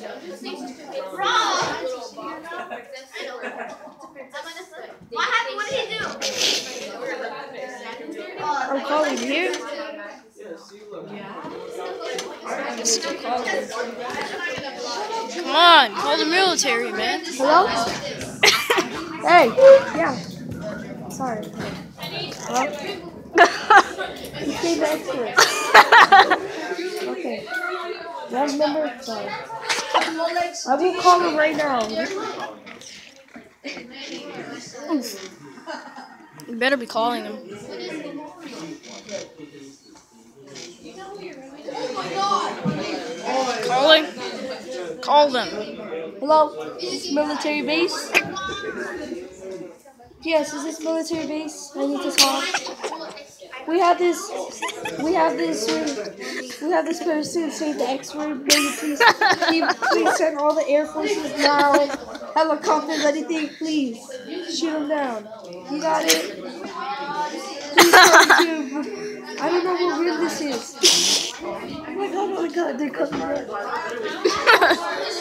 What did he do? I'm calling you. I'm still calling. Come on, call the military, man. Hello? Hey, yeah. Sorry. Hello? You say the expert. Okay. You have his number? Sorry. I will call him right now. You better be calling him. Calling? Call them. Hello? Is this military base? Yes, is this military base? I need to talk. We have this person say the X word. Maybe please send all the Air Forces now. Helicopters, anything, please. Shoot them down. You got it? Please come to. I don't know what room this is. Oh my god, they're coming in.